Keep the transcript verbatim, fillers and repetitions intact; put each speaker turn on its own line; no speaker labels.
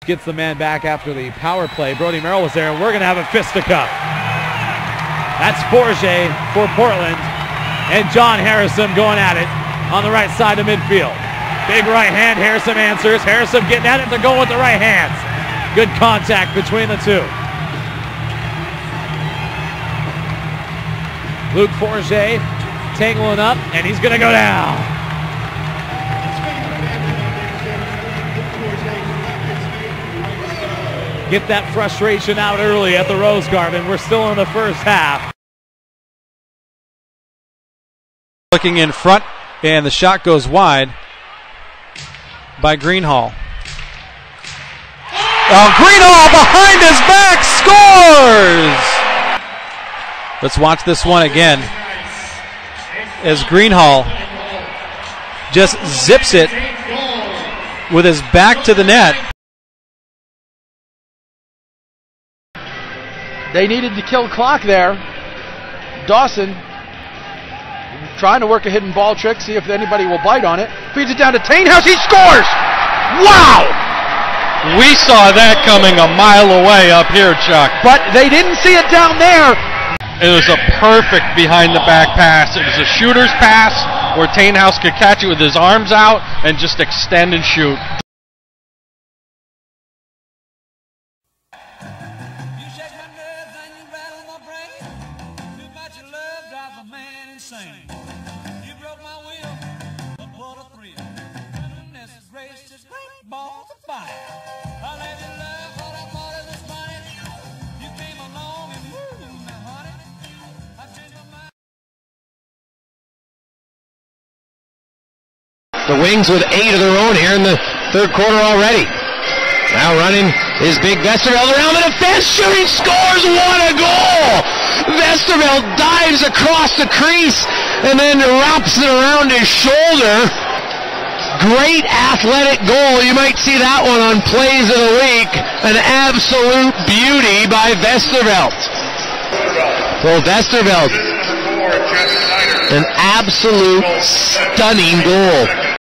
gets the man back after the power play. Brody Merrill was there, and we're going to have a fisticuff. That's Forget for Portland, and John Harrison going at it on the right side of midfield. Big right hand, Harrison answers. Harrison getting at it to go with the right hands. Good contact between the two. Luke Forget tangling up, and he's going to go down. Get that frustration out early at the Rose Garden. We're still in the first half.
Looking in front, and the shot goes wide by Greenhall. Oh, Greenhall behind his back scores! Let's watch this one again as Greenhall just zips it with his back to the net.
They needed to kill clock there. Dawson trying to work a hidden ball trick, see if anybody will bite on it. Feeds it down to Tainhouse, he scores! Wow!
We saw that coming a mile away up here, Chuck.
But they didn't see it down there.
It was a perfect behind the back pass. It was a shooter's pass where Tainhouse could catch it with his arms out and just extend and shoot.
You broke my will, but what a thrill. Goodness gracious, great balls of fire. I let you love what I thought it was funny. You came along and moved me, honey. I changed my mind.
The Wings with eight of their own here in the third quarter already. Now running is Big Westerveld around the defense, shooting, scores, what a goal! Westerveld dives across the crease and then wraps it around his shoulder. Great athletic goal. You might see that one on Plays of the Week. An absolute beauty by Westerveld. Well, Westerveld, an absolute stunning goal.